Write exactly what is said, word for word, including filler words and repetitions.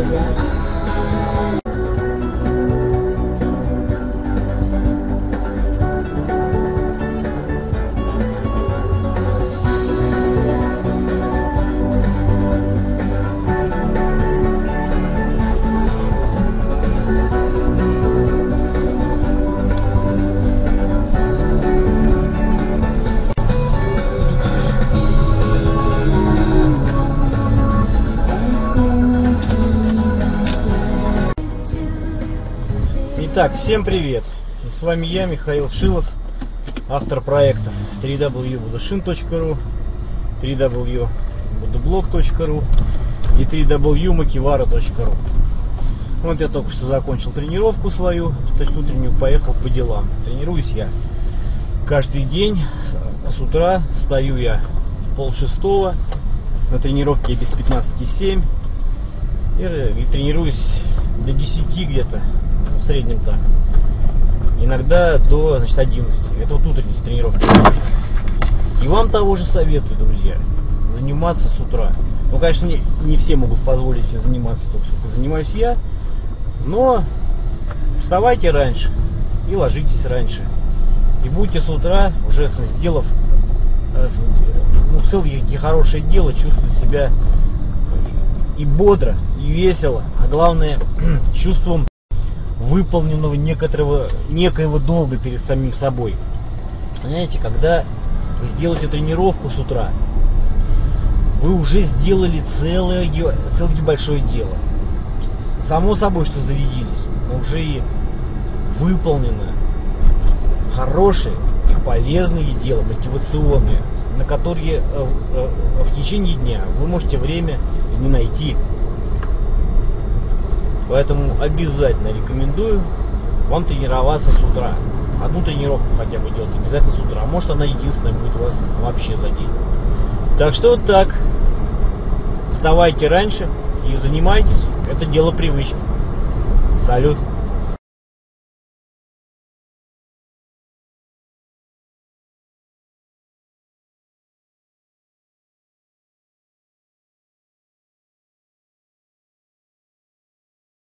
Итак, всем привет! И с вами я, Михаил Шилов, автор проектов три дабл ю будушин точка ру, три дабл ю будублог точка ру и три дабл ю макивара точка ру. Вот я только что закончил тренировку свою, то есть утреннюю, поехал по делам. Тренируюсь я каждый день, с утра встаю я в пол шестого, на тренировке я без пятнадцати семь и, и тренируюсь до десяти где-то. В среднем так. Иногда до, значит, одиннадцати. Это вот утренние тренировки. И вам того же советую, друзья. Заниматься с утра. Ну, конечно, не, не все могут позволить себе заниматься столько, сколько занимаюсь я. Но вставайте раньше и ложитесь раньше. И будете с утра, уже сделав ну, целое и хорошее дело, чувствовать себя и бодро, и весело. А главное, чувством выполненного некоторого, некоего долга перед самим собой. Знаете, когда вы сделаете тренировку с утра, вы уже сделали целое, целое большое дело. Само собой, что зарядились, но уже и выполнено хорошее и полезное дело, мотивационное, на которое в течение дня вы можете время не найти. Поэтому обязательно рекомендую вам тренироваться с утра. Одну тренировку хотя бы делать обязательно с утра. Может, она единственная будет у вас вообще за день. Так что вот так. Вставайте раньше и занимайтесь. Это дело привычки. Салют.